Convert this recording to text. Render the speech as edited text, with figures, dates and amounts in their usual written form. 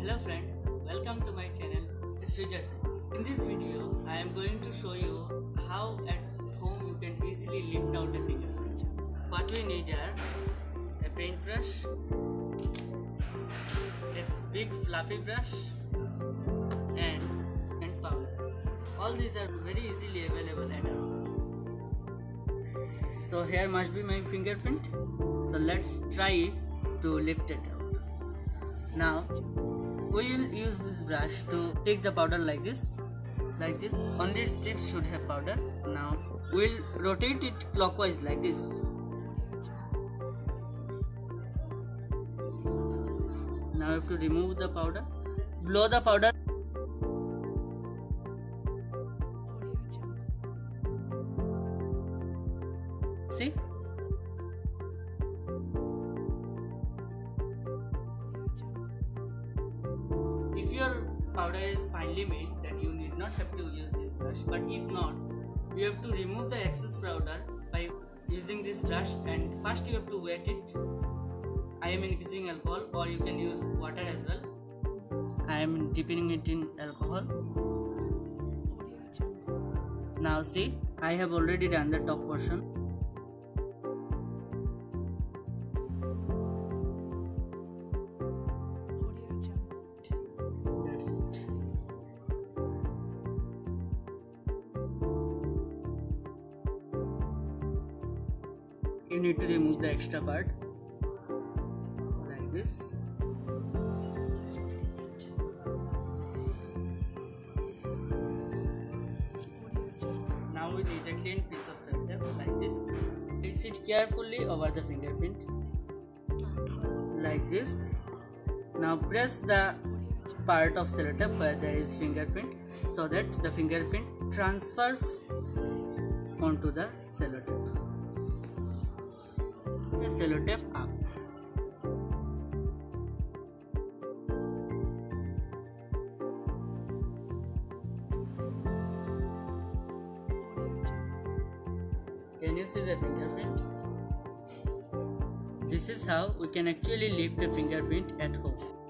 Hello friends, welcome to my channel Future Science. In this video, I am going to show you how at home you can easily lift out a fingerprint. What we need are a paintbrush, a big fluffy brush and powder. All these are very easily available at our home. So here must be my fingerprint. So let's try to lift it out. Now we will use this brush to take the powder like this. Only its tips should have powder. Now we'll rotate it clockwise like this. Now we have to remove the powder. Blow the powder. See? If your powder is finely made, then you need not have to use this brush, but if not, you have to remove the excess powder by using this brush, and first you have to wet it. I am increasing alcohol, or you can use water as well. I am dipping it in alcohol. Now see, I have already done the top portion. You need to remove the extra part like this. Now we need a clean piece of sellotape like this. Place it carefully over the fingerprint like this. Now press the part of sellotape where there is fingerprint so that the fingerprint transfers onto the sellotape. The sellotape up. Can you see the fingerprint? This is how we can actually lift a fingerprint at home.